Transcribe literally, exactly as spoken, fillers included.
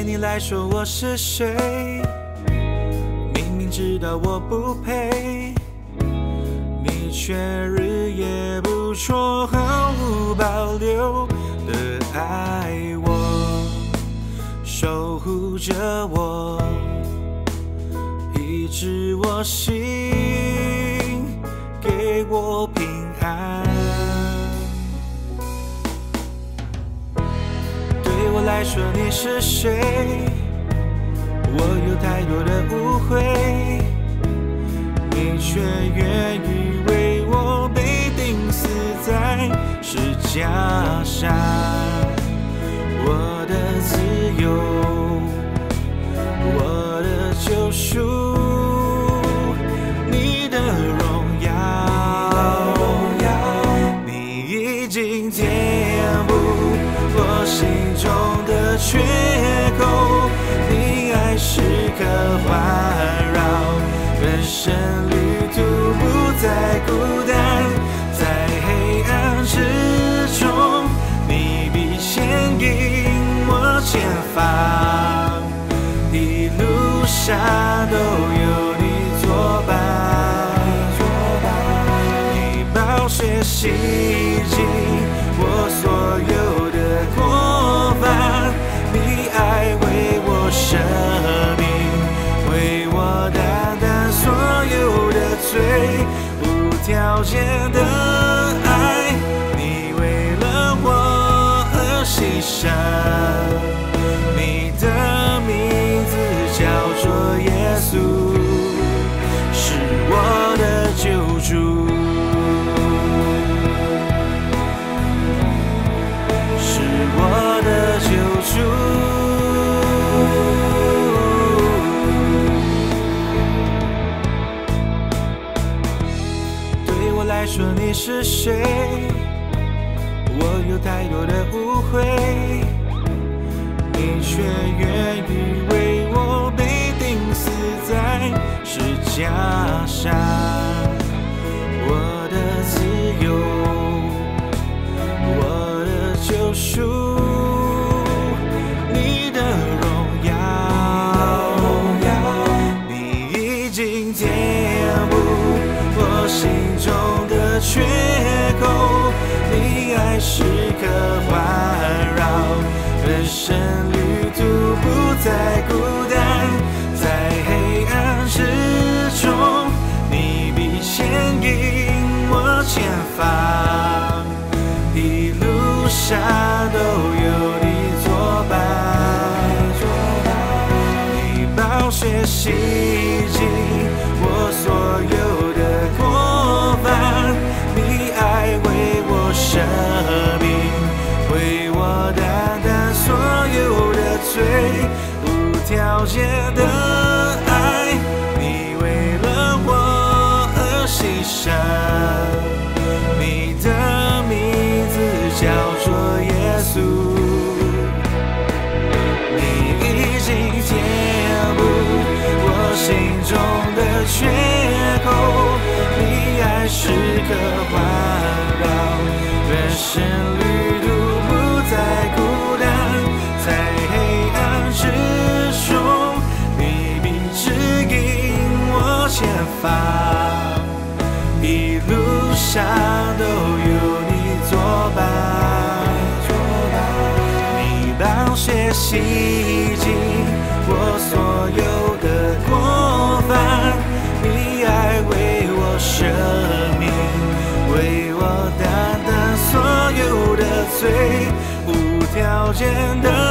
你来说我是谁？明明知道我不配，你却日夜不说，毫无保留的爱我，守护着我，医治我心，给我平安。对我来说你是谁？我有太多的误会，你却愿意为我被钉死在十字架上。我的自由，我的救赎，你的荣耀，你已经填补我心中的缺口，你爱时刻环绕，人生旅途不再孤单，在黑暗之中，你必牵引我前方，一路上都有你作伴，你宝血洗净我所有的过犯，你爱为我舍命，为我担当所有的罪，无条件的爱，你为了我而牺牲，你的名字叫做耶稣，是我的救主，是我的救主。对我来说你是谁？我有太多的误会，你却愿意为我被钉死在十字架上。我的自由，我的救赎，你的荣耀，你已经填补我心中的缺口，你爱时刻环绕，人生旅途不再孤单，在黑暗之中，你必牵引我前方，一路上都有你作伴，你宝血洗净我所有的过犯，你爱为我舍命，为我担当所有的罪，无条件的爱，你为了我而牺牲，你的名字叫做耶稣，你已经填补我心中的缺口，你爱时刻环绕，人生旅途不再孤单，在黑暗之中，你必指引我前方，一路上都有你作伴，你宝血洗净我所有的过犯，你爱为我舍命，为我担当所有的罪，无条件的